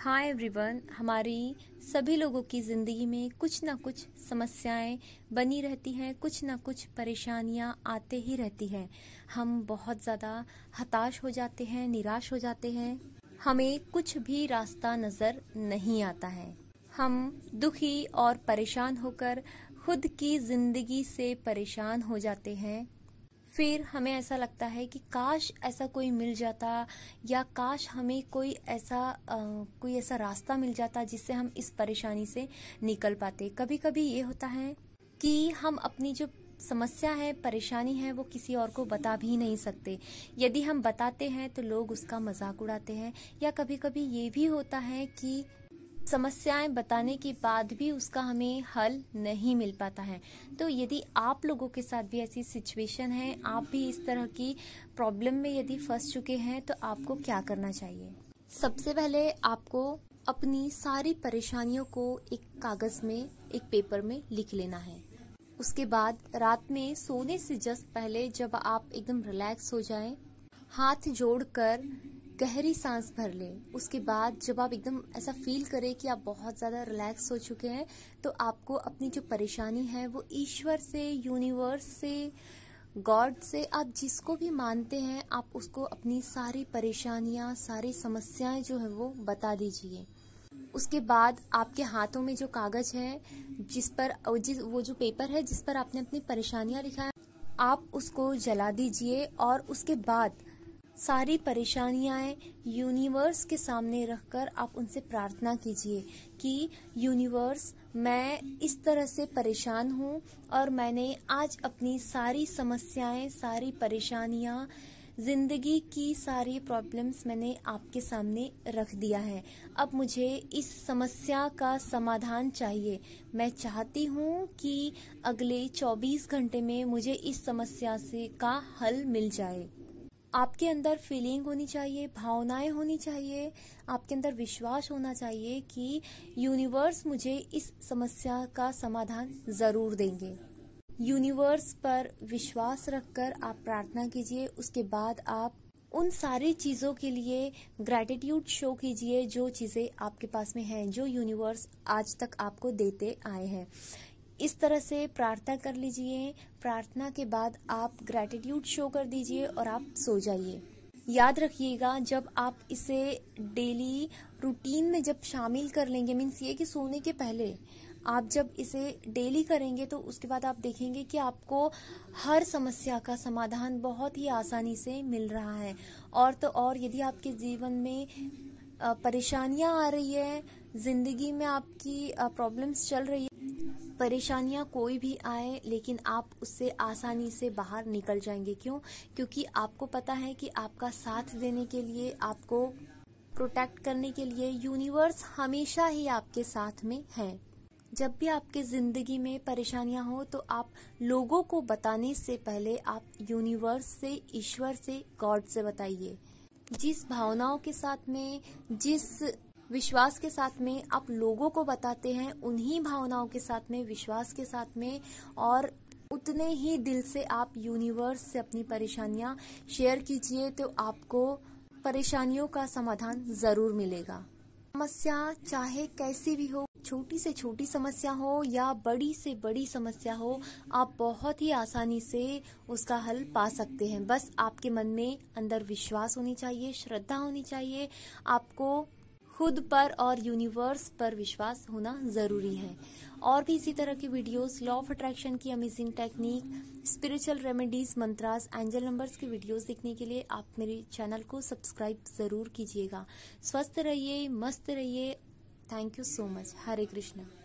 Hi everyone. हमारी सभी लोगों की ज़िंदगी में कुछ ना कुछ समस्याएं बनी रहती हैं, कुछ ना कुछ परेशानियां आते ही रहती हैं। हम बहुत ज़्यादा हताश हो जाते हैं, निराश हो जाते हैं, हमें कुछ भी रास्ता नज़र नहीं आता है। हम दुखी और परेशान होकर खुद की ज़िंदगी से परेशान हो जाते हैं। फिर हमें ऐसा लगता है कि काश ऐसा कोई मिल जाता, या काश हमें कोई ऐसा रास्ता मिल जाता जिससे हम इस परेशानी से निकल पाते। कभी कभी ये होता है कि हम अपनी जो समस्या है, परेशानी है, वो किसी और को बता भी नहीं सकते। यदि हम बताते हैं तो लोग उसका मजाक उड़ाते हैं, या कभी कभी ये भी होता है कि समस्याएं बताने के बाद भी उसका हमें हल नहीं मिल पाता है। तो यदि आप लोगों के साथ भी ऐसी सिचुएशन है, आप भी इस तरह की प्रॉब्लम में यदि फंस चुके हैं, तो आपको क्या करना चाहिए? सबसे पहले आपको अपनी सारी परेशानियों को एक कागज में, एक पेपर में लिख लेना है। उसके बाद रात में सोने से जस्ट पहले जब आप एकदम रिलैक्स हो जाएं, हाथ जोड़कर गहरी सांस भर लें। उसके बाद जब आप एकदम ऐसा फील करें कि आप बहुत ज़्यादा रिलैक्स हो चुके हैं, तो आपको अपनी जो परेशानी है वो ईश्वर से, यूनिवर्स से, गॉड से, आप जिसको भी मानते हैं, आप उसको अपनी सारी परेशानियां, सारी समस्याएं जो है वो बता दीजिए। उसके बाद आपके हाथों में जो कागज है, वो जो पेपर है जिस पर आपने अपनी परेशानियां लिखा है, आप उसको जला दीजिए। और उसके बाद सारी परेशानियां यूनिवर्स के सामने रखकर आप उनसे प्रार्थना कीजिए कि यूनिवर्स, मैं इस तरह से परेशान हूँ और मैंने आज अपनी सारी समस्याएं, सारी परेशानियां, जिंदगी की सारी प्रॉब्लम्स मैंने आपके सामने रख दिया है। अब मुझे इस समस्या का समाधान चाहिए। मैं चाहती हूँ कि अगले 24 घंटे में मुझे इस समस्या का हल मिल जाए। आपके अंदर फीलिंग होनी चाहिए, भावनाएं होनी चाहिए, आपके अंदर विश्वास होना चाहिए कि यूनिवर्स मुझे इस समस्या का समाधान जरूर देंगे। यूनिवर्स पर विश्वास रखकर आप प्रार्थना कीजिए। उसके बाद आप उन सारी चीज़ों के लिए ग्रैटिट्यूड शो कीजिए जो चीज़ें आपके पास में हैं, जो यूनिवर्स आज तक आपको देते आए हैं। इस तरह से प्रार्थना कर लीजिए। प्रार्थना के बाद आप ग्रैटिट्यूड शो कर दीजिए और आप सो जाइए। याद रखिएगा, जब आप इसे डेली रूटीन में जब शामिल कर लेंगे, मीन्स ये कि सोने के पहले आप जब इसे डेली करेंगे, तो उसके बाद आप देखेंगे कि आपको हर समस्या का समाधान बहुत ही आसानी से मिल रहा है। और तो और, यदि आपके जीवन में परेशानियां आ रही है, जिंदगी में आपकी प्रॉब्लम्स चल रही है, परेशानियां कोई भी आए, लेकिन आप उससे आसानी से बाहर निकल जाएंगे। क्यों? क्योंकि आपको पता है कि आपका साथ देने के लिए, आपको प्रोटेक्ट करने के लिए यूनिवर्स हमेशा ही आपके साथ में है। जब भी आपके जिंदगी में परेशानियां हो, तो आप लोगों को बताने से पहले आप यूनिवर्स से, ईश्वर से, गॉड से बताइए। जिस भावनाओं के साथ में, जिस विश्वास के साथ में आप लोगों को बताते हैं, उन्हीं भावनाओं के साथ में, विश्वास के साथ में, और उतने ही दिल से आप यूनिवर्स से अपनी परेशानियां शेयर कीजिए, तो आपको परेशानियों का समाधान जरूर मिलेगा। समस्या चाहे कैसी भी हो, छोटी से छोटी समस्या हो या बड़ी से बड़ी समस्या हो, आप बहुत ही आसानी से उसका हल पा सकते हैं। बस आपके मन में अंदर विश्वास होनी चाहिए, श्रद्धा होनी चाहिए। आपको खुद पर और यूनिवर्स पर विश्वास होना जरूरी है। और भी इसी तरह की वीडियोस, लॉ ऑफ अट्रैक्शन की amazing technique, spiritual remedies, mantras, angel numbers की वीडियोस देखने के लिए आप मेरे चैनल को सब्सक्राइब जरूर कीजिएगा। स्वस्थ रहिए, मस्त रहिए। Thank you so much. Hare Krishna.